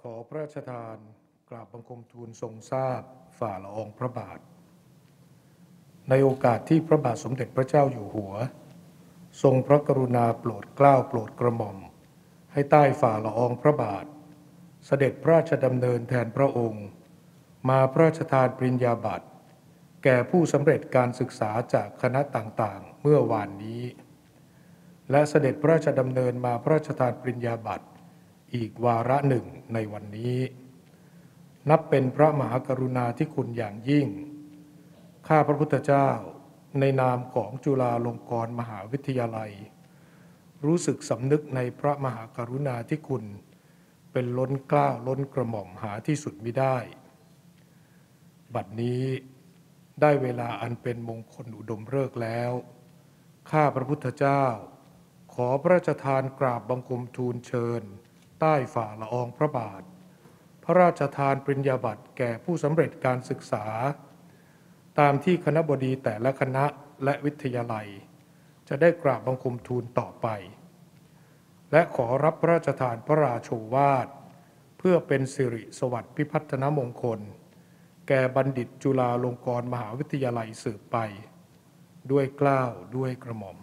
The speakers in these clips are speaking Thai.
ขอพระราชทานกราบบังคมทูลทรงทราบฝ่าละอองพระบาทในโอกาสที่พระบาทสมเด็จพระเจ้าอยู่หัวทรงพระกรุณาโปรดเกล้าโปรดกระหม่อมให้ใต้ฝ่าละอองพระบาทเสด็จพระราชดำเนินแทนพระองค์มาพระราชทานปริญญาบัตรแก่ผู้สำเร็จการศึกษาจากคณะต่างๆเมื่อวานนี้และเสด็จพระราชดำเนินมาพระราชทานปริญญาบัตรอีกวาระหนึ่งในวันนี้นับเป็นพระมหากรุณาธิคุณอย่างยิ่งข้าพระพุทธเจ้าในนามของจุฬาลงกรณ์มหาวิทยาลัยรู้สึกสำนึกในพระมหากรุณาธิคุณเป็นล้นเกล้าล้นกระหม่อมหาที่สุดมิได้บัดนี้ได้เวลาอันเป็นมงคลอุดมฤกษ์แล้วข้าพระพุทธเจ้าขอพระราชทานกราบบังคมทูลเชิญใต้ฝ่าละอองพระบาทพระราชทานปริญญาบัตรแก่ผู้สำเร็จการศึกษาตามที่คณบดีแต่ละคณะและวิทยาลัยจะได้กราบบังคมทูลต่อไปและขอรับพระราชทานพระราโชวาทเพื่อเป็นสิริสวัสดิ์พิพัฒนมงคลแก่บัณฑิตจุฬาลงกรณ์มหาวิทยาลัยสืบไปด้วยเกล้าด้วยกระหม่อม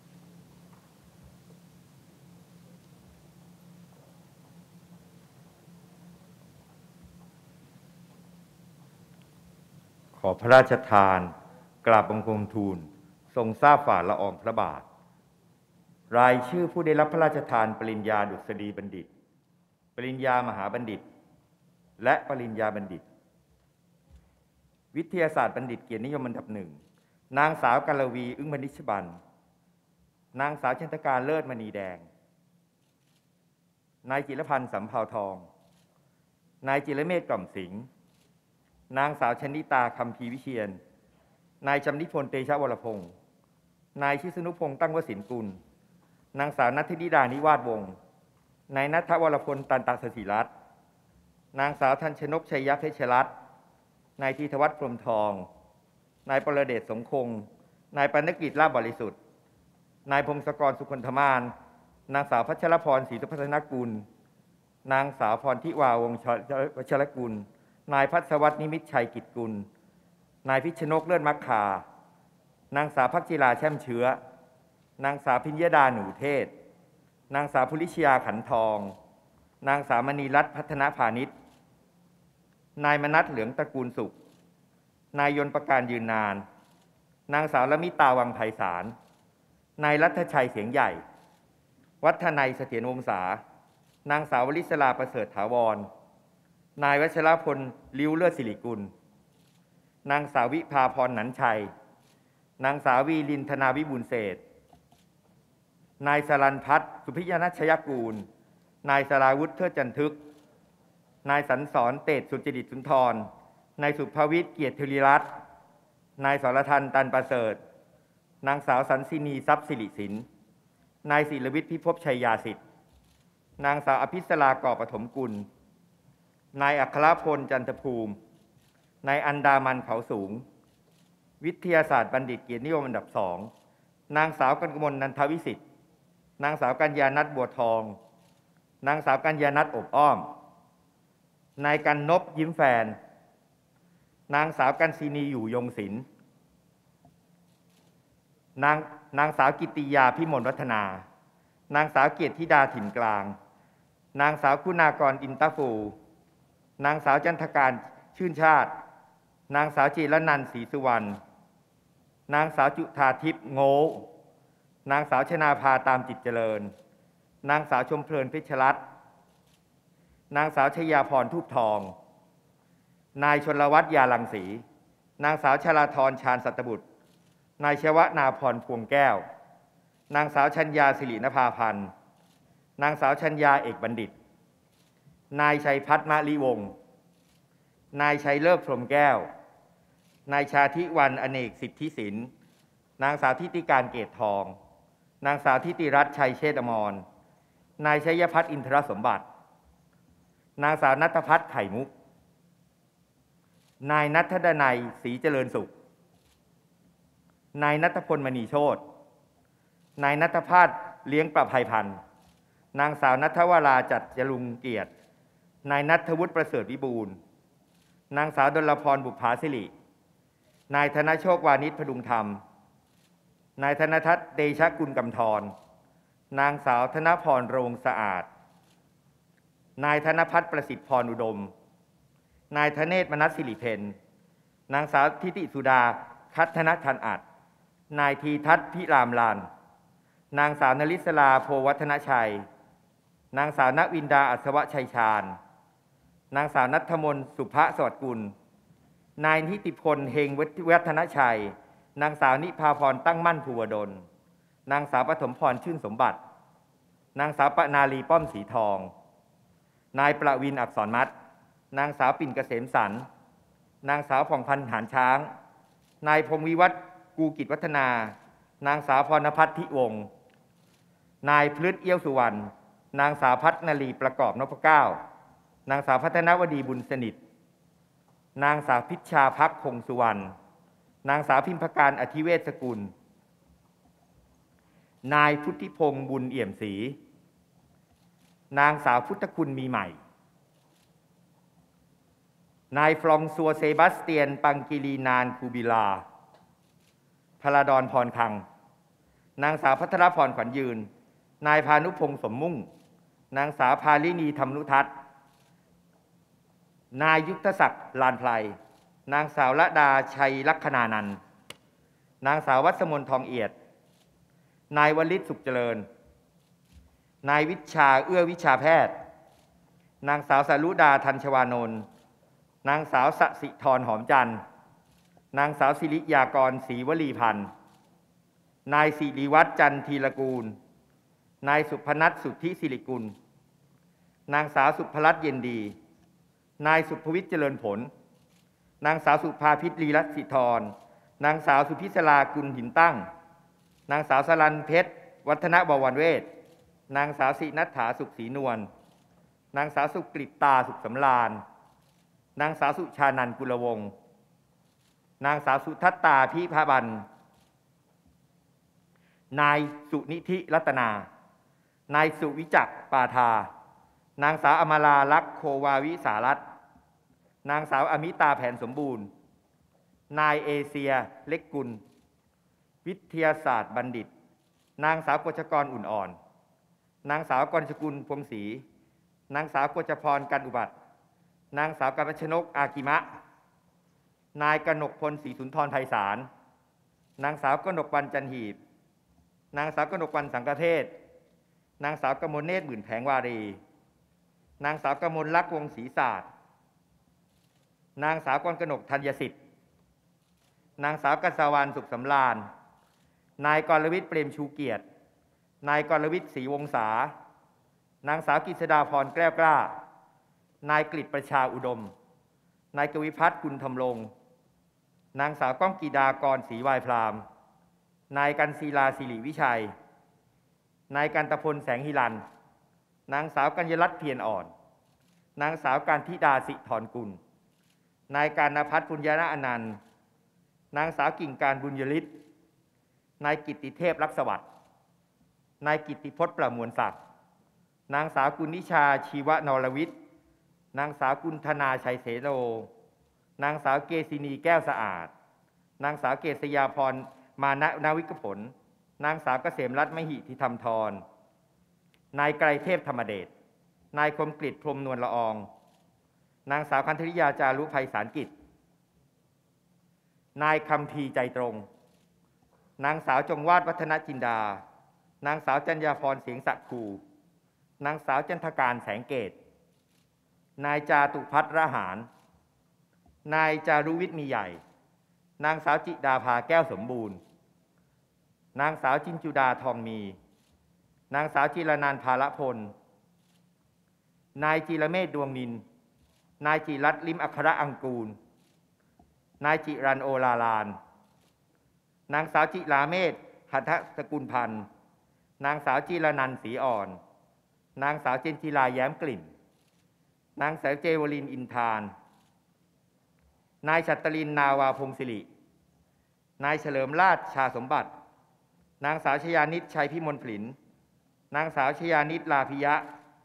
ขอพระราชทานกราบบังคมทูลทรงทราบฝ่าละอองพระบาทรายชื่อผู้ได้รับพระราชทานปริญญาดุษฎีบัณฑิตปริญญามหาบัณฑิตและปริญญาบัณฑิตวิทยาศาสตร์บัณฑิตเกียรตินิยมอันดับหนึ่งนางสาวกัลวีอึ้งมณิชบันนางสาวชันตการเลิศมณีแดงนายจิรพันธ์สำเภาทองนายจิรเมธกล่อมสิงห์นางสาวชนิตาคัมภีร์วิเชียรนายจำนิพนธ์เตชะวรพงศ์นายชิสนุพงศ์ตั้งวสินกุลนางสาวนัทธิดานิวาสวงศ์นายณัฐวรพลตันตสศิรัตน์นางสาวทันชนกชัยยะเพชรรัตน์นายธีธวัฒน์พรหมทองนายปรเดชสงคงนายปนกิจลาภบริสุทธิ์นายพงศกรสุคนธมานนางสาวพัชรพรศรีสุพัฒนกุลนางสาวพรทิวาวงศ์วัชรกุลนายพัศวัฒน์นิมิตชัยกิจกุลนายพิชนกเลื่อนมักคานางสาวพักจิราแช่มเชื้อนางสาวพิญญดาหนูเทศนางสาวภุริชยาขันทองนางสาวมณีรัตน์พัฒนพาณิชย์นายมนัสเหลืองตระกูลสุขนายยนต์ประการยืนนานนางสาวละมิตาวังไพศาลนายรัฐชัยเสียงใหญ่วัฒนัยเสถียรวงศานางสาววลิศราประเสริฐถาวรนายวัชรพลลิ้วเลือดสิริกุลนางสาววิภาพรหนันชัยนางสาววีลินธนาวิบูลย์เศษนายสรัญพัฒน์สุพิยนัชยกูลนายสราวุฒิเทิดจันทึกนายสันสอนเตชสุจริตสุนทรนายสุภวิทย์เกียรติธุริรัตน์นายสรทันตันประเสริฐนางสาวสันสินีทรัพย์สิริสินนายศิรวิทย์พิภพชัยยาสิทธิ์นางสาวอภิสราก่อปฐมกุลนายอัครพลจันทภูมินายอันดามันเขาสูงวิทยาศาสตร์บัณฑิตเกียรตินิยมอันดับสองนางสาวกันกมลนันทวิสิทธิ์นางสาวกัญญาณัฐบัวทองนางสาวกัญญาณัฐอบอ้อมนายกันนพยิ้มแฟนนางสาวกันศินีอยู่ยงศิลป์นางสาวกิติยาพิมลวัฒนานางสาวเกียรติธิดาถิ่นกลางนางสาวคุณากรอินตฟูนางสาวจันทการชื่นชาตินางสาวจิรนันท์ศรีสุวรรณนางสาวจุธาทิพย์โง่นางสาวชนาภาตามจิตเจริญนางสาวชมเพลินเพชรรัตน์นางสาวชยาพรทูปทองนายชลวัฒน์ยาลังสีนางสาวชลาธรชาญสัตบุตรนายชวนาพรพวงแก้วนางสาวชัญญาสิรินภาพันธ์นางสาวชัญญาเอกบัณฑิตนายชัยพัฒน์มะลิวงศ์นายชัยเลิกพรหมแก้วนายชาธิวันอเนกสิทธิศิลป์นางสาวทิติการเกตทองนางสาวทิติรัตน์ชัยเชษฐอมรนายชัยพัฒน์อินทรสมบัตินางสาวณัฐพัฒน์ไข่มุกนายณัฐดนัยศรีเจริญสุขนายณัฐพลมณีโชตินายณัฐภาสเลี้ยงประภัยพันธ์นางสาวณัฐวราจัดจรุงเกียรตินายณัฐวุฒิประเสริฐวิบูลย์นางสาวดลพรบุภาสิรินายธนโชควานิชพดุงธรรมนายธนทัศน์เดชกุลกำธรนางสาวธนพรโรงสะอาดนายธนพัฒน์ประสิทธิ์พรอุดมนายธเนศมนัสสิริเพนนางสาวทิติสุดาคัฒนทันอัดนายทีทัศน์พิรามลานนางสาวนลิศราโพวัฒนชัยนางสาวณวินดาอัศวชัยชาญนางสาวณัฐมนสุภสวัสดิ์กุลนายนิติพลเฮงวัฒนชัยนางสาวนิพาพรตั้งมั่นภูวดลนางสาวปฐมพรชื่นสมบัตินางสาวปนาลีป้อมสีทองนายประวินอักษรมัดนางสาวปิ่นเกษมสันต์นางสาวผ่องพันธ์หานช้างนายพงวิวัฒน์กูกิจวัฒนานางสาวพรณพัฒน์ทิวงศ์นายพฤทธิ์เอี้ยวสุวรรณนางสาวพัฒนาลีประกอบนพเก้านางสาวพัฒนวดีบุญสนิทนางสาวพิชชาภักดิ์คงสุวรรณนางสาวพิมพการอธิเวศสกุลนายพุทธิพงศ์บุญเอี่ยมศรีนางสาวพุทธคุณมีใหม่นายฟรองซัวเซบาสเตียนปังกิลีนานคูบิลาพลาดอนพรคังนางสาวพัทรพรขวัญยืนนายพานุพงศ์สมมุ่งนางสาวพาลินีธรรมนุทัศน์นายยุทธศักดิ์ลานไพรนางสาวละดาชัยลักษณานันท์นางสาววัสมนทองเอียดนายวลิศสุขเจริญนายวิชาเอื้อวิชาแพทย์นางสาวสารุดาธัญชวานนท์นางสาวสสิธรหอมจันทร์นางสาวศิริยากรศรีวลีพันธ์นายสิริวัฒน์จันทีรกูลนายสุพนัทสุทธิสิริกุลนางสาวสุภรัตน์เย็นดีนายสุภวิทย์เจริญผลนางสาวสุภาพิตรีรัตน์สิธรนางสาวสุพิศรากุลหินตั้งนางสาวสรัญเพชรวัฒนบวรเวทนางสาวสินัฐฐาสุขศรีนวลนางสาวสุกฤตตาสุขสำราญนางสาวสุชานันท์กุลวงศ์นางสาวสุทัตตาพิพาบันนายสุนิธิรัตนานายสุวิจักรปาทานางสาวอมราลักษณ์โควาวิสารัตน์นางสาวอมิตาแผนสมบูรณ์นายเอเชียเล็กกุลวิทยาศาสตร์บัณฑิตนางสาวกฤษกรอุ่นอ่อนนางสาวกรชกุลพวงศรีนางสาวกฤษพรกันอุบัตินางสาวกัญชนกอากิมะนายกนกพลศรีสุนทรไพศาลนางสาวกนกวรรณจันหีบนางสาวกนกวรรณสังกเทศนางสาวกมลเนตรหมื่นแผงวารีนางสาวกมลลักษณ์วงศรีศาสตร์นางสาวกรกนกธัญสิทธิ์นางสาวกัสวรรณสุขสำราญนายกรวิทย์เปรมชูเกียรตินายกรวิทย์ศรีวงศานางสาวกฤษดาพรแก้วกล้านายกฤษประชาอุดมนายกวิพัฒน์กุลธรรมรงค์นางสาวก้องกีดากรศรีวายพรามนายกันศีลาสิริวิชัยนายกันตพลแสงหิรันนางสาวกัญญรัตน์เพียรอ่อนนางสาวการธิดาสิธรกุลนายการณภัทรปุญญาอนันต์นางสาวกิ่งการบุญยฤทธิ์นายกิตติเทพลักษวัตรนายกิตติพจน์ประมวลศักดิ์นางสาวกุลนิชาชีวนรวิทย์นางสาวกุลธนาชัยเสโลนางสาวเกษินีแก้วสะอาดนางสาวเกษยาพรมานะนาวิกผลนางสาวเกษมรัตน์มหิธิธรรมธรนายไกรเทพธรรมเดชนายคมกฤษพรหมนวลละอองนางสาวคันธริยาจารุไพศาลกิจนายคัมภีร์ใจตรงนางสาวจงวาดวัฒนจินดานางสาวจัญญาพรเสียงสักคูนางสาวจันทการแสงเกตนายจาตุพัฒน์ระหารนายจารุวิทย์มีใหญ่นางสาวจิดาภาแก้วสมบูรณ์นางสาวจินจุดาทองมีนางสาวจิรนันท์ภาละพลนายจิรเมธดวงนินนายจิรัตน์ลิมอัครอังกูลนายจิรันโอลาลานนางสาวจิราเมธหัตถสกุลพันธ์นางสาวจิรนันท์ศรีอ่อนนางสาวเจนจิลาแย้มกลิ่นนางสาวเจวลินอินทานนายชัตตรินนาวาพงศิรินายเฉลิมราชชาสมบัตินางสาวชยานิตชัยพิมลผลินนางสาวชยานิตลาพิยะ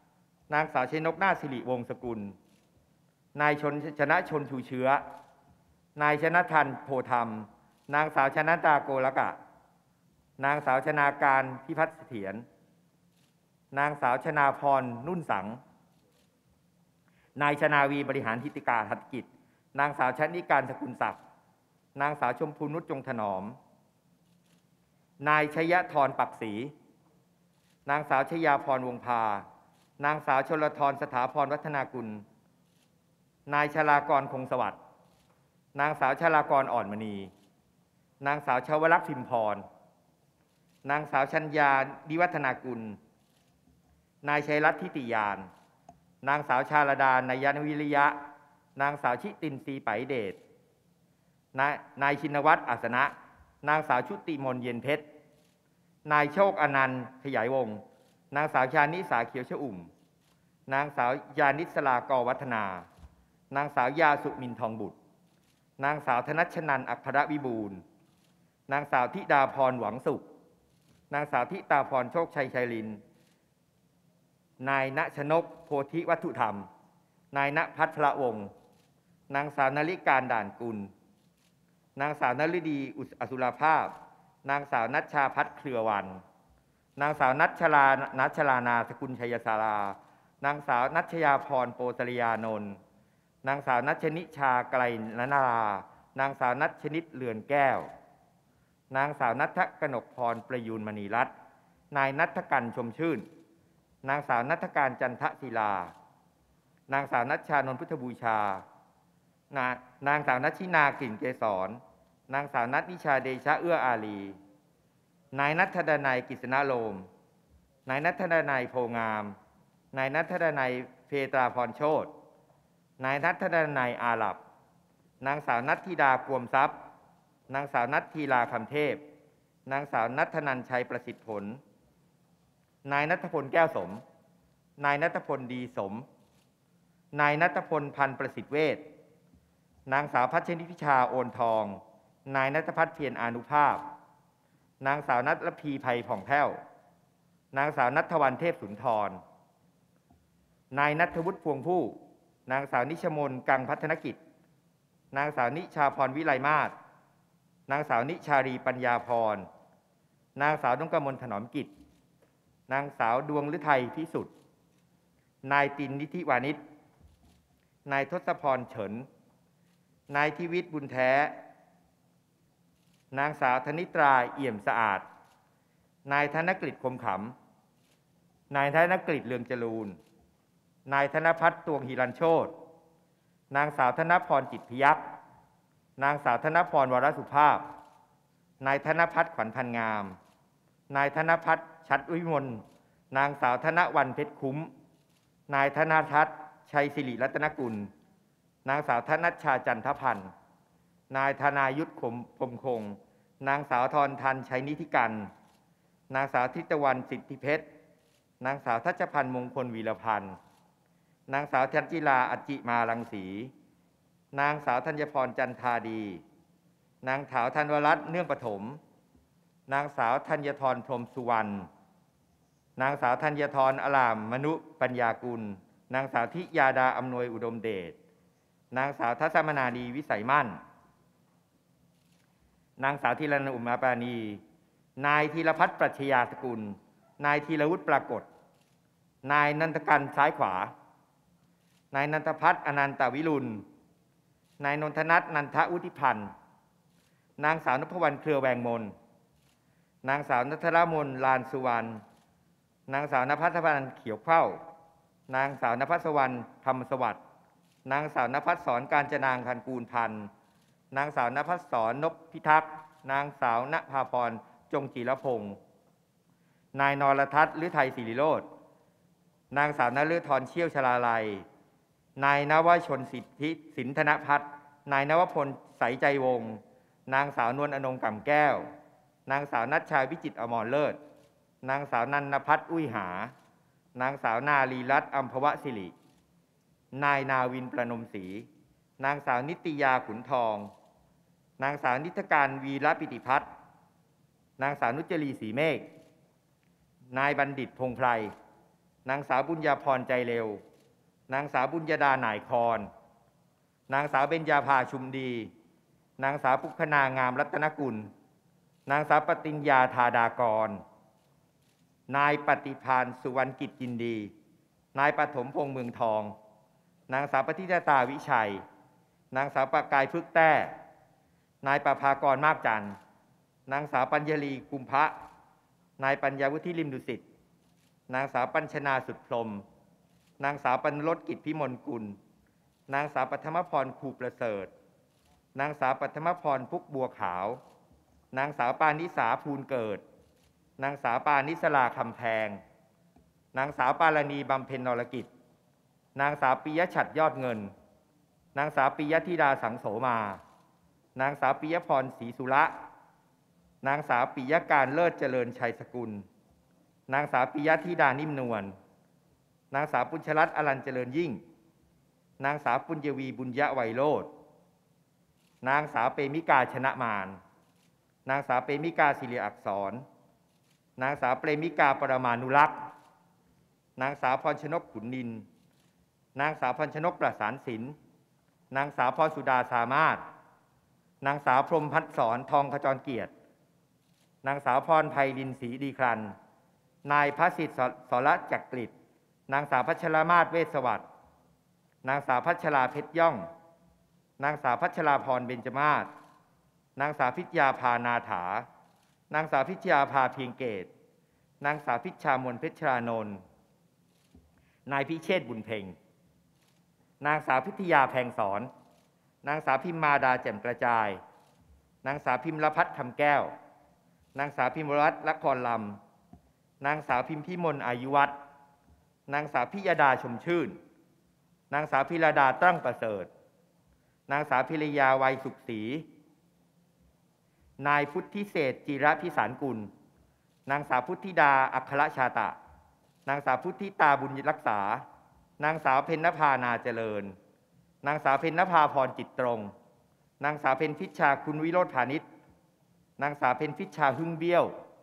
นางสาวชัยนกนาถสิริวงศ์สกุลนายชนะชนชูเชื้อนายชนะทันโพธรรมนางสาวชนะตาโกลกะนางสาวชนาการพิพัฒน์เสถียรนางสาวชนาพรนุ่นสังนายชนาวีบริหารหิติกาหัตถกิจนางสาวชนิการสกุลศักดิ์นางสาวชมพูนุชจงถนอมนายชยธรปักศรีนางสาวชยาพรวงพานางสาวชลธรสถาพรวัฒนากุลนายชลากรคงสวัสดิ์นางสาวชลากรอ่อนมณีนางสาวชวลักษณ์พิมพรนางสาวชัญญาดิวัฒนากุลนายชัยรัตน์ทิติยานนางสาวชาลดานายนวิริยะนางสาวชิตินทรีไปเดชนายชินวัตรอัสนะนางสาวชุติมนเย็นเพชรนายโชคอนันต์ขยายวงศ์นางสาวชานิสาเขียวชอุ่มนางสาวยานิสลากรวัฒนานางสาวยาสุมินทองบุตรนางสาวธนัชนันท์อัครวิบูลย์นางสาวธิดาพรหวังสุขนางสาวธิตาพรโชคชัยชัยลินนายณชนกโพธิวัตถุธรรมนายณพัทรวงศ์นางสาวนลิการด่านกุลนางสาวนฤดีอสุรภาพนางสาวนัชชาพัฒน์เครือวันนางสาวนัชลานาสกุลชัยสารานางสาวนัชยาพรโปสริยานนท์นางสาวนัชนิชาไกลนารานางสาวนัชนิตเรือนแก้วนางสาวนัทกนกพรประยูนมณีรัตน์นายนัทกันชมชื่นนางสาวนัทการจันทศิลานางสาวนัชชานนท์พุทธบูชานางสาวนัชชินากลิ่นเกษรนางสาวนัทนิชาเดชะเอื้ออารีนายนัทดนัยกฤษณโลมนายนัทดนัยโพงามนายนัทดนัยเพตราพรโชตินายนัทดนัยอาหลับนางสาวนัทธิดากวมทรัพย์นางสาวนัทธีลาคำเทพนางสาวนัทนันชัยประสิทธิ์ผลนายนัทพลแก้วสมนายนัทพลดีสมนายนัทพลพันธ์ประสิทธิ์เวชนางสาวพัชริพิชาโอนทองนายนัทพัฒน์เพียรอานุภาพนางสาวนัทรพีไพผ่องแผ้วนางสาวนัทวันเทพสุนทรนายนัทวุฒิพวงผู้นางสาวนิชมนกังพัฒนกิจนางสาวนิชาพรวิไลมาศนางสาวนิชารีปัญญาพรนางสาวดวงกมลถนอมกิจนางสาวดวงฤทัยพิสุทธิ์นายตินนิธิวานิชนายทศพรเฉินนายทิวิทย์บุญแท้นางสาวธนิตราเอี่ยมสะอาดนายธนกฤษคมขำนายธนกฤษเลืองจรูนนายธนพัฒน์ตวงหิรัญโชตินางสาวธนพรจิตพยัคฆ์นางสาวธนพรวรสุภาพนายธนพัฒน์ขวัญพันงามนายธนพัฒน์ชัดวิมลนางสาวธนวรรณเพชรคุ้มนายธนทัศน์ชัยศิริรัตนกุลนางสาวธนัชชาจันทพันธ์นายธนายุทธพรมคงนางสาวธรทันชัยนิธิกันนางสาวทิตวันสิทธิเพชรนางสาวทัชพันธ์มงคลวีรพันธ์นางสาวธัญจิลาอจิมารังสีนางสาวธัญพรจันทาดีนางสาวธันวรัตน์เนื่องปฐมนางสาวธัญธรพรหมสุวรรณนางสาวธัญธรอลามมนุปัญญากุลนางสาวทิยาดาอำนวยอุดมเดชนางสาวทัศมนาดีวิสัยมั่นนางสาวธีรนันท์อุมาปานีนายธีรพัฒน์ปรัชญาสกุลนายธีรวุฒิปรากฏนายนันทกันซ้ายขวานายนันทพัฒน์อนันตวิรุณนายนนทนัทนันทวุฒิพันธ์นางสาวนพวรรณเครือแวงมนนางสาวนัทรมนลานสุวรรณนางสาวนภัสวรรณเขียวเข้านางสาวนภัสวรรณธรรมสวัสดิ์นางสาวนภัสสรการจนางพันกูลพันธ์นางสาวนภัสสรนพพิทักษ์นางสาวณภาพรจงจิรพงศ์นายนรทัศน์ฤทัยศิริโรจน์นางสาวนฤธรเชี่ยวชลาลัยนายนวชนสินธนพัฒน์นายนวพลใสใจวงศ์นางสาวนวลอนงก่ำแก้วนางสาวนัชชาวิจิตรอมรเลิศนางสาวนันพัฒน์อุ้ยหานางสาวนาลีรัตน์อัมพวศิรินายนาวินประนมศรีนางสาวนิตยาขุนทองนางสาวนิทการวีรปิติพัฒน์นางสาวนุจรีศรีเมฆนายบัณฑิตพงไพรนางสาวบุญญาพรใจเร็ว นางสาวบุญญาดาหน่ายคอนนางสาวเบญญาภาชุมดี นางสาวปุคณางามรัตนกุล นางสาวปติญญาธาดากร นายปฏิภาณสุวรรณกิจยินดี นายปฐมพงษ์เมืองทอง นางสาวปฏิตาวิชัย นางสาวประกายพฤกษ์แต้ นายประภากรมากจันทร์ นางสาวปัญญลีกุมภะ นายปัญญาวุฒิลิมดุสิต นางสาวปัญชนาสุดพรหม นางสาวปรณรสกิจพิมลกุล นางสาวปัทมพรครูประเสริฐ นางสาวปัทมพรพุกบัวขาว นางสาวปานิสาภูลเกิด นางสาวปานิสลาคำแพง นางสาวปารณีบำเพ็ญนรกิจ นางสาวปิยฉัตรยอดเงิน นางสาวปิยธิดาสังโสมา นางสาวปิยพรศรีสุระ นางสาวปิยการเลิศเจริญชัยสกุล นางสาวปิยธิดานิ่มนวล นางสาวปุญชรัตน์อรัญเจริญยิ่ง นางสาวปุญญวีบุญยะไวโรจน์ นางสาวเปมิกาชนะมาร นางสาวเปมิกาศิริอักษร นางสาวเปรมิกาปรมานุรักษ์ นางสาวพรชนกขุนนิน นางสาวพรชนกประสานศิลป์ นางสาวพรสุดาสามารถ นางสาวพรหมพัฒสอนทองขจรเกียรติ นางสาวพรไพลินศรีดีครัน นายพระสิทธิ์สรจักริต นางสาวพัชรมาศเวชสวัสดิ์ นางสาวพัชราเพชรย่อง นางสาวพัชราพรเบญจมาศ นางสาวพิชยาภานาถา นางสาวพิชยาภาเพียงเกต นางสาวพิชชามนเพชรานนท์ นายพิเชษฐ์บุญเพ็ง นางสาวพิทยาแพงสอน นางสาวพิมมาดาแจ่มกระจาย นางสาวพิมรพัฒน์คำแก้ว นางสาวพิมรัตน์ละครลำ นางสาวพิมพิมลอายุวัฒน์ นางสาวพิยดาชมชื่น นางสาวพิรดาตั้งประเสริฐ นางสาวพิรยาวัยสุขศรี นายพุทธิเศษจิระพิสารกุล นางสาวพุทธิดาอัครชาตะ นางสาวพุทธิตาบุญรักษา นางสาวเพ็ญนภานาเจริญ นางสาวเพ็ญนภาพรจิตตรง นางสาวเพ็ญพิชชาคุณวิโรธพานิช นางสาวเพ็ญพิชชาหึ่งเบี้ยว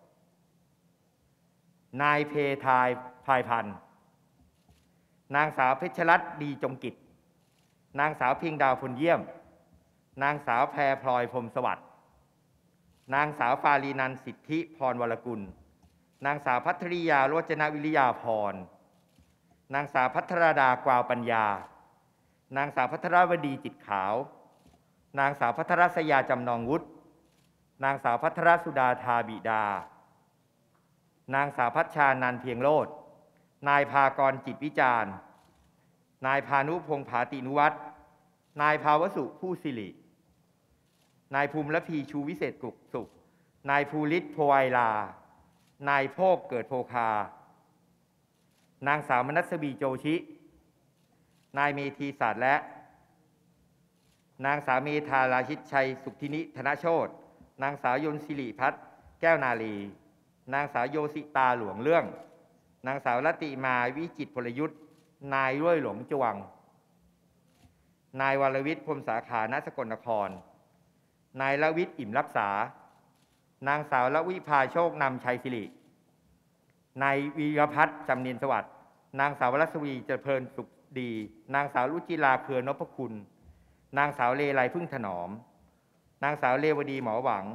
นายเพทายพายพันธ์ นางสาวเพชรรัตน์ดีจงกิจ นางสาวเพียงดาวพลเยี่ยม นางสาวแพรพลอยพรหมสวัสดิ์ นางสาวฟารีนันท์สิทธิพรวรกุล นางสาวพัทริยาโรจนวิริยาพร นางสาวพัทรดากวาวปัญญา นางสาวพัทรวดีจิตขาว นางสาวพัทรศยาจำนองวุฒิ นางสาวพัทรสุดาธาบิดา นางสาวพัชชานันท์เพียงโลด นายภากรจิตวิจารณ์ นายพานุพงษ์ผาตินุวัฒน์ นายภาวสุผู้สิริ นายภูมิละพีชูวิเศษกุกสุข นายภูริศโพไอลา นายโภคเกิดโภคา นางสาวมนัสบีโจชิ นายเมธีศาสตร์และ นางสาวเมธาราชิตชัยสุขทินิธนโชต นางสาวยนต์สิริพัฒน์แก้วนาลี นางสาวโยสิตาหลวงเรื่อง นางสาวรัติมาวิจิตรพลยุทธ์ นายร้วยหลงจวง นายวรวิทย์พรหมสาขาณสกลนคร นายละวิทย์อิ่มรักษา นางสาวละวิภาโชคนำชัยสิริ นายวีรพัฒน์จำเนียนสวัสดิ์ นางสาวรัศวีเจริญสุขดี นางสาวรุจิราเครือนพคุณ นางสาวเลไลพึ่งถนอม นางสาวเลวดีหมอหวัง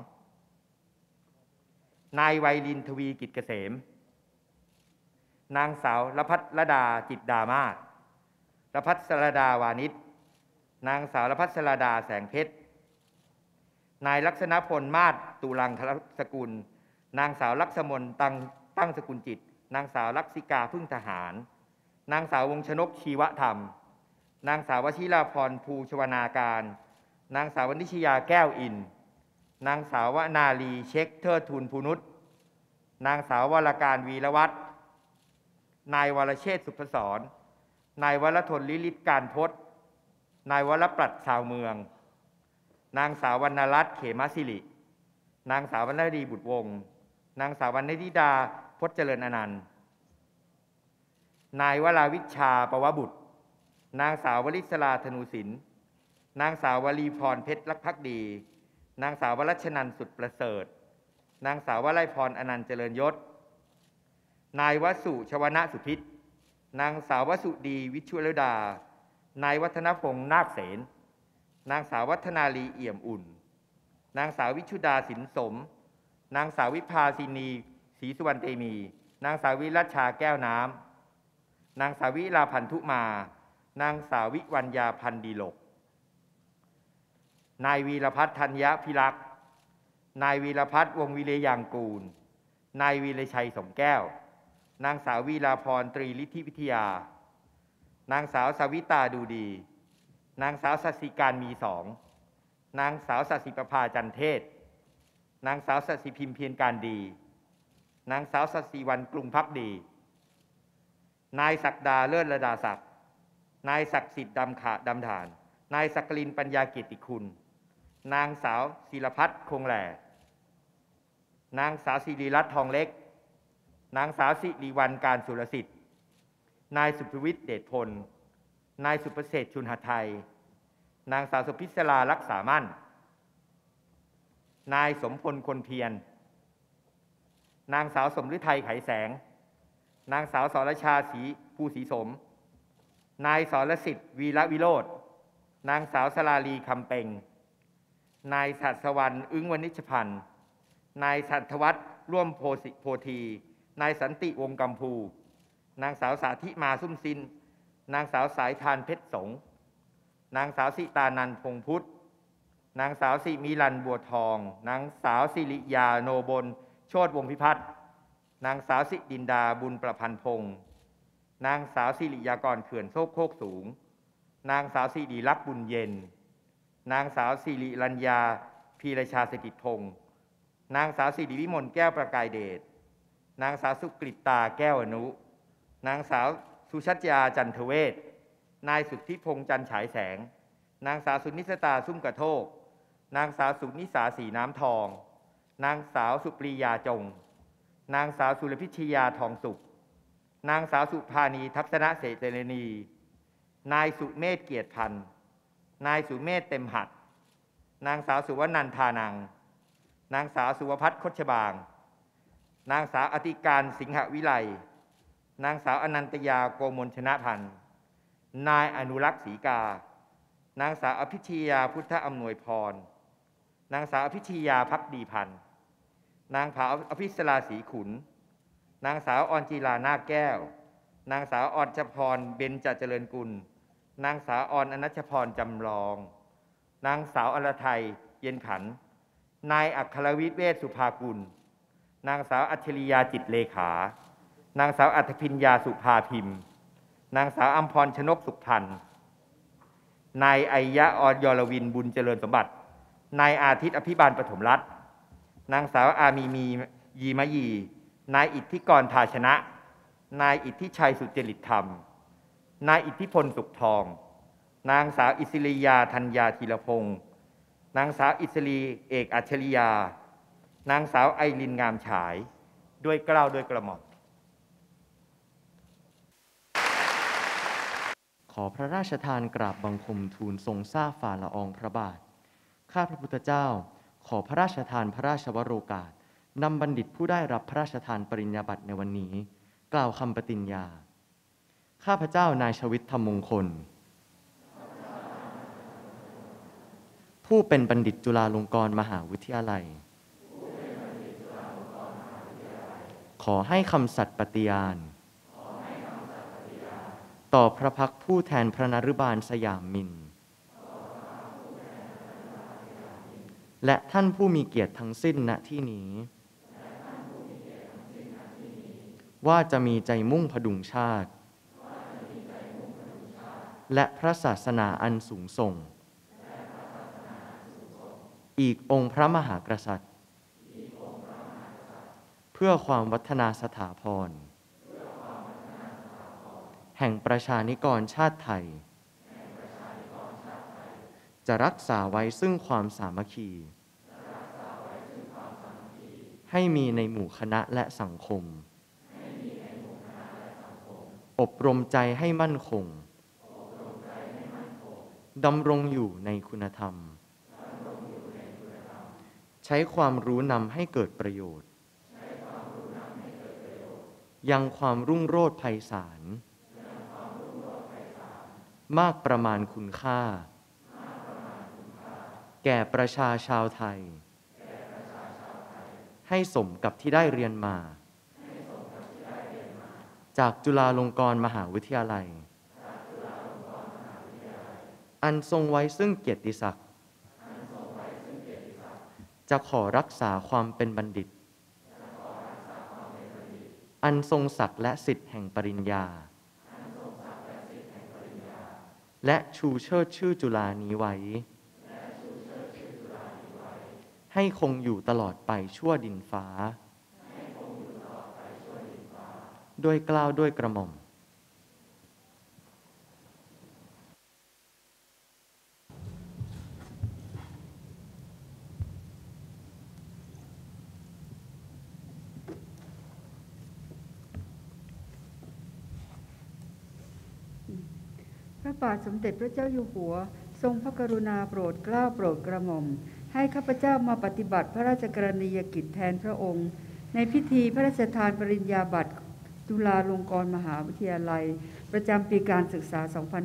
นายไวรินทวีกิจเกษม นางสาวรพัฒรดาจิตดามาศ รพัฒสรดาวานิช นางสาวรพัฒสรดาแสงเพชร นายลักษณพลมาศตุลังคสกุล นางสาวลักษมนตั้งสกุลจิต นางสาวลักษิกาพึ่งทหาร นางสาววงชนกชีวธรรม นางสาววชิราพรภูชวนาการ นางสาววนิชยาแก้วอิน นางสาววนาลีเช็คเทิดทูลภูนุช นางสาววรการวีรวัฒน์ นายวรเชษฐ์สุพศร นายวรทนลิลิตการพจน์ นายวรปรัชชาวเมือง นางสาววรรณรัตน์เขมศิริ นางสาววรรณดีบุตรวงศ์ นางสาววรรณธิดาพจน์เจริญอนันต์ นายวราวิชาปวบุตร นางสาววลิศราธนูศิลป์ นางสาววลีพรเพชรลักภักดี นางสาววรัชนันท์สุดประเสริฐ นางสาววลัยพรอนันต์เจริญยศ นายวสุชวนะสุพิษนางสาววสุดีวิชุรดานายวัฒนพงษ์นาคเสนนางสาววัฒนาลีเอี่ยมอุ่นนางสาววิชุดาสินสมนางสาววิภาสินีศรีสุวรรณเตมีนางสาววิรัชชาแก้วน้ำนางสาววิลาพันธุมานางสาววิวัญญาพันธ์ดีโลกนายวีรพัฒน์ธัญญพิรักษ์นายวีรพัฒน์วงศ์วิเลยังกูลนายวีรชัยสมแก้วนางสาววีราพรตรีฤทธิวิทยานางสาวสวิตาดูดีนางสาวสัสิการมีสองนางสาวสัสิประภาจันเทศนางสาวสัสิพิมพ์เพียรการดีนางสาวสัสิวันกรุงภักดีนายศักดาเลิศระดาศักดิ์นายศักดิ์สิทธิ์ดำฐานนายศักรินปัญญาเกียรติคุณนางสาวศิรพัฒน์คงแหล่นางสาวศิริรัตน์ทองเล็กนางสาวสิริวัลย์การสุรสิทธิ์นายสุภวิทย์เดชพลนายสุประเสริฐชุนหทัยนางสาวสุพิศรารักษามั่นนายสมพลคนเพียรนางสาวสมฤทัยไขแสงนางสาวสรชาภูศรีสมนายสรสิทธิ์วีระวิโรจน์นางสาวสลาลีคำเป่งนายฉัตรสวรรค์อึ้งวณิชพันธ์นายสันทวัฒน์ร่วมโพธีนายสันติวงศ์กัมพูนางสาวสาธิมาซุ่มซินนางสาวสายทานเพชรสงนางสาวสิตานันพงพุทธนางสาวสิมิลันบัวทองนางสาวสิริยาโนบลโชติวงศ์พิพัฒน์นางสาวสิดินดาบุญประพันธ์พงศ์นางสาวสิริยากรเขื่อนโคกสูงนางสาวสิริลักษณ์บุญเย็นนางสาวสิริรัญญาพีรชาสถิตพงศ์นางสาวสิริวิมลแก้วประกายเดชนางสาวสุกฤตาแก้วอนุนางสาวสุชัชยาจันทเวชนายสุทธิพงษ์จันฉายแสงนางสาวสุนิสตาซุ่มกระโทกนางสาวสุนิสาสีน้ำทองนางสาวสุปรียาจงนางสาวสุรพิชยาทองสุขนางสาวสุภานีทัศนเสเตรณีนายสุเมธเกียรติพันธ์นายสุเมธเต็มหัดนางสาวสุวรรณันทานังนางสาวสุวพัฒน์คชบางนางสาวอธิการสิงหวิไลนางสาวอนันตยาโกมลชนะพันธ์นายอนุรักษ์ศรีกานางสาวอภิชยาพุทธอำนวยพรนางสาวอภิชยาภักดีพันธ์นางสาวอภิสราศรีขุนนางสาวอรจีรานาคแก้วนางสาวอรชพรเบญจเจริญกุลนางสาวอรอนัชพรจำลองนางสาวอรไทยเย็นขันนายอัครวิทย์เวชสุภากุลนางสาวอัจฉริยาจิตเลขานางสาวอัธพิญญาสุภาพิมพ์นางสาวอัมพรชนกสุขพันธ์นายไอยะอรยรวินบุญเจริญสมบัตินายอาทิตย์อภิบาลปฐมรัตน์นางสาวอามียีมะยีนายอิทธิกรภาชนะนายอิทธิชัยสุจริตธรรมนายอิทธิพลสุขทองนางสาวอิสริยาธัญญาธีรพงศ์นางสาวอิสรีเอกอัจฉริยานางสาวไอรินงามฉายด้วยเกล้าด้วยกระหม่อมขอพระราชทานกราบบังคมทูลทรงทราบฝ่าละอองพระบาทข้าพระพุทธเจ้าขอพระราชทานพระราชวโรกาสนำบัณฑิตผู้ได้รับพระราชทานปริญญาบัตรในวันนี้กล่าวคำปฏิญญาข้าพระเจ้านายชวิตธรรมมงคลผู้เป็นบัณฑิตจุฬาลงกรณ์มหาวิทยาลัยขอให้คำสัตย์ปฏิญาณต่อพระพักผู้แทนพระนฤบาลสยามมินทร์และท่านผู้มีเกียรติทั้งสิ้นณที่นี้ว่าจะมีใจมุ่งผดุงชาติและพระศาสนาอันสูงส่งอีกองค์พระมหากษัตริย์เพื่อความวัฒนาสถาพรแห่งประชานิกรชาติไทยจะรักษาไว้ซึ่งความสามัคคีให้มีในหมู่คณะและสังคมอบรมใจให้มั่นคงดำรงอยู่ในคุณธรรมใช้ความรู้นำให้เกิดประโยชน์ยังความรุ่งโรจน์ไพศาลมากประมาณคุณค่าแก่ประชาชาวไทยให้สมกับที่ได้เรียนมาจากจุฬาลงกรณ์มหาวิทยาลัยอันทรงไว้ซึ่งเกียรติศักดิ์จะขอรักษาความเป็นบัณฑิตอันทรงศักดิ์และสิทธิ์แห่งปริญญาและชูเชิดชื่อจุฬานี้ไว้ให้คงอยู่ตลอดไปชั่วดินฟ้าด้วยเกล้าด้วยกระหม่อมพระบาทสมเด็จพระเจ้าอยู่หัวทรงพระกรุณาโปรดเกล้าโปรดกระหม่อมให้ข้าพเจ้ามาปฏิบัติพระราชกรณียกิจแทนพระองค์ในพิธีพระราชทานปริญญาบัตรจุฬาลงกรณ์มหาวิทยาลัยประจำปีการศึกษา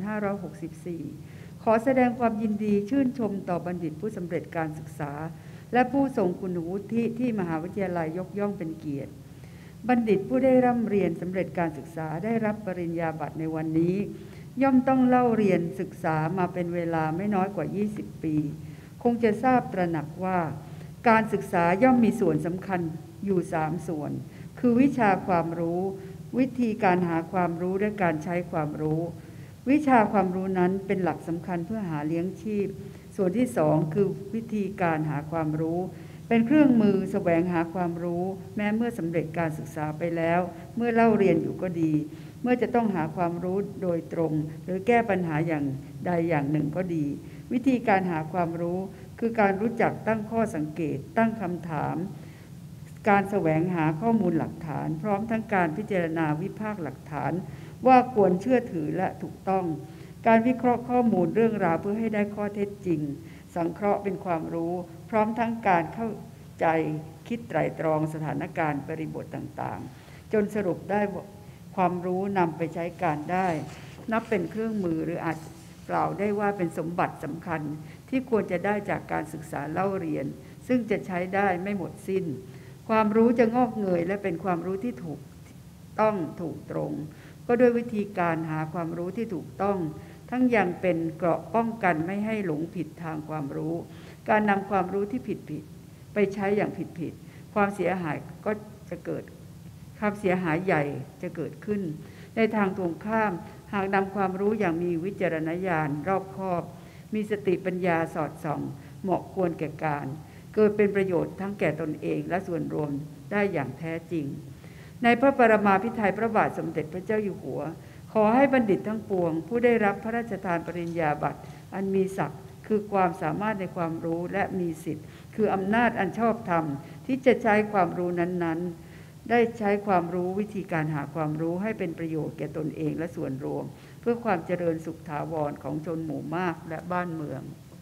2564 ขอแสดงความยินดีชื่นชมต่อบัณฑิตผู้สำเร็จการศึกษาและผู้ทรงคุณวุฒิที่มหาวิทยาลัยยกย่องเป็นเกียรติบัณฑิตผู้ได้ร่ำเรียนสำเร็จการศึกษาได้รับปริญญาบัตรในวันนี้ย่อมต้องเล่าเรียนศึกษามาเป็นเวลาไม่น้อยกว่า 20 ปีคงจะทราบตระหนักว่าการศึกษาย่อมมีส่วนสำคัญอยู่3ส่วนคือวิชาความรู้วิธีการหาความรู้และการใช้ความรู้วิชาความรู้นั้นเป็นหลักสำคัญเพื่อหาเลี้ยงชีพส่วนที่2คือวิธีการหาความรู้เป็นเครื่องมือแสวงหาความรู้แม้เมื่อสำเร็จการศึกษาไปแล้วเมื่อเล่าเรียนอยู่ก็ดีเมื่อจะต้องหาความรู้โดยตรงหรือแก้ปัญหาอย่างใดอย่างหนึ่งก็ดีวิธีการหาความรู้คือการรู้จักตั้งข้อสังเกตตั้งคำถามการแสวงหาข้อมูลหลักฐานพร้อมทั้งการพิจารณาวิพากษ์หลักฐานว่าควรเชื่อถือและถูกต้องการวิเคราะห์ข้อมูลเรื่องราวเพื่อให้ได้ข้อเท็จจริงสังเคราะห์เป็นความรู้พร้อมทั้งการเข้าใจคิดไตร่ตรองสถานการณ์บริบทต่างๆจนสรุปได้ความรู้นำไปใช้การได้นับเป็นเครื่องมือหรืออาจกล่าวได้ว่าเป็นสมบัติสำคัญที่ควรจะได้จากการศึกษาเล่าเรียนซึ่งจะใช้ได้ไม่หมดสิ้นความรู้จะงอกเงยและเป็นความรู้ที่ถูกต้องถูกตรงก็ด้วยวิธีการหาความรู้ที่ถูกต้องทั้งยังเป็นเกราะป้องกันไม่ให้หลงผิดทางความรู้การนำความรู้ที่ผิดไปใช้อย่างผิดความเสียหายก็จะเกิดความเสียหายใหญ่จะเกิดขึ้นในทางตรงข้ามหากนำความรู้อย่างมีวิจารณญาณรอบคอบมีสติปัญญาสอดส่องเหมาะควรแก่การเกิดเป็นประโยชน์ทั้งแก่ตนเองและส่วนรวมได้อย่างแท้จริงในพระปรมาภิไธยพระบาทสมเด็จพระเจ้าอยู่หัวขอให้บัณฑิตทั้งปวงผู้ได้รับพระราชทานปริญญาบัตรอันมีศักดิ์คือความสามารถในความรู้และมีสิทธิ์คืออำนาจอันชอบธรรมที่จะใช้ความรู้นั้นๆได้ใช้ความรู้วิธีการหาความรู้ให้เป็นประโยชน์แก่ตนเองและส่วนรวมเพื่อความเจริญสุขถาวรของชนหมู่มากและบ้านเมือง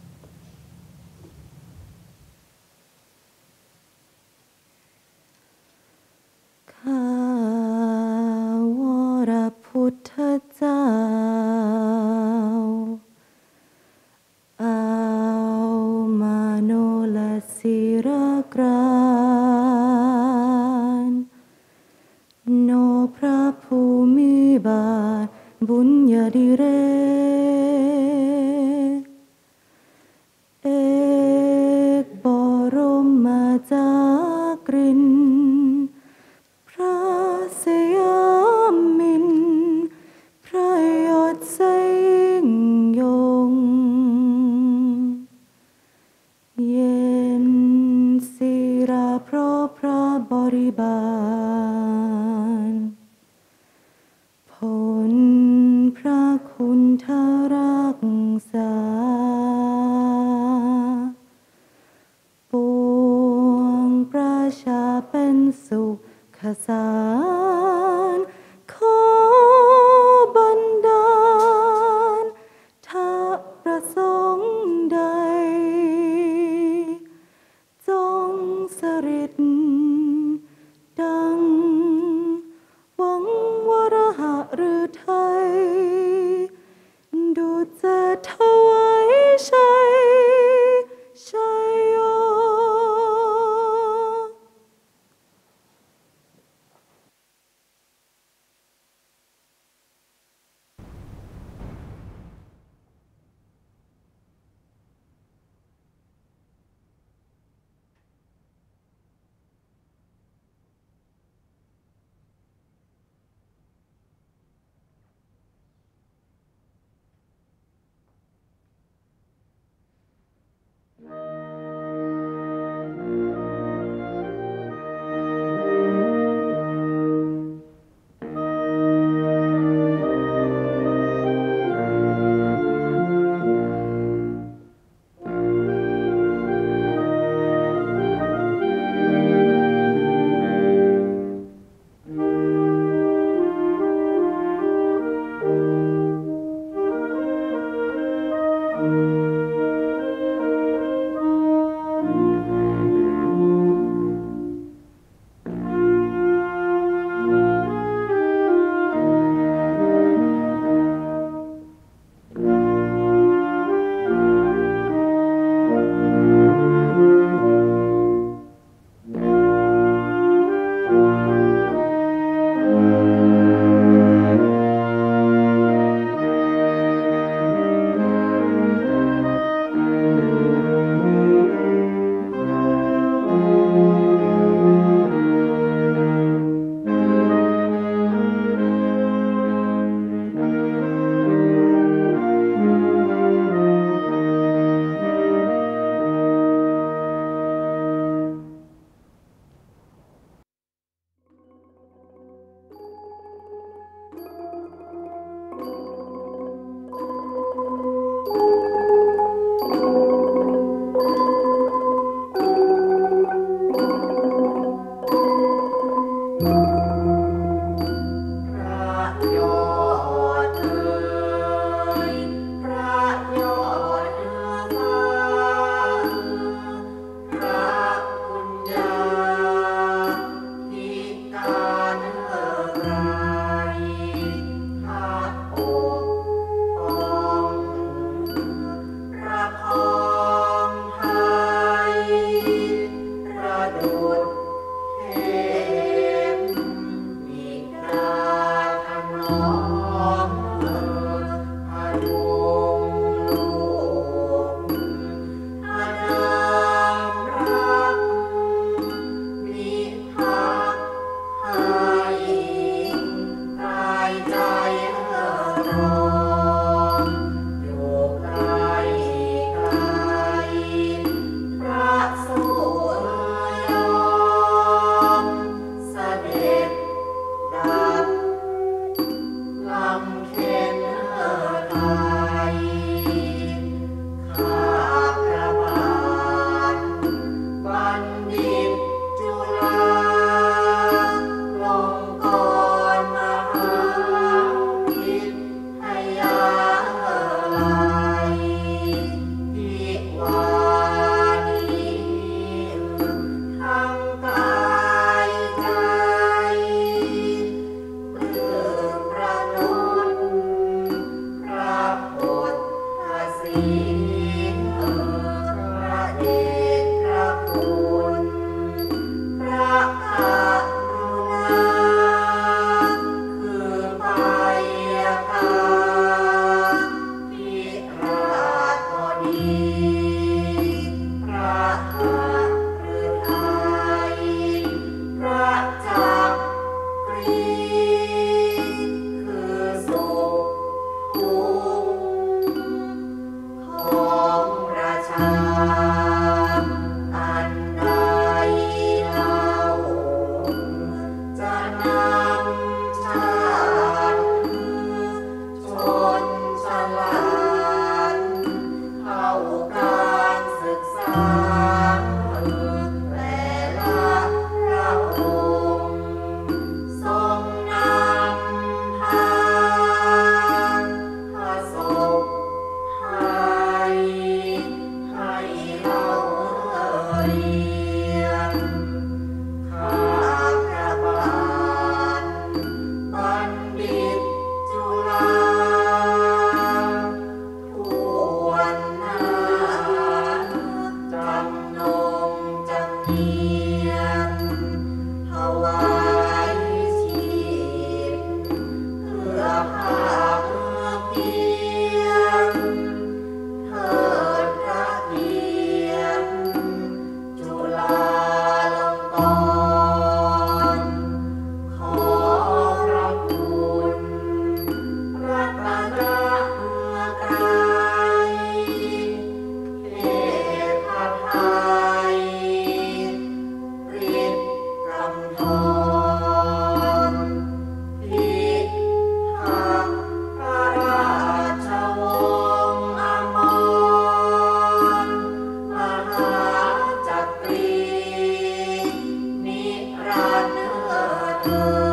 ข้าวรพุทธเจ้าเอามาโนลศิรกรานโนพระภูมิบาลบุญญาดิเรกเอกบรมจากรินพระสยามมินทร์พระยศสยิ่งยงเย็นศิราเพราะพระบริบาลผลพระคุณทรักษาปวงประชาเป็นสุขสารขอบันดาลถ้าประสงค์ใดจงสฤทธิ์ดังหวังวรหะฤทัยดุา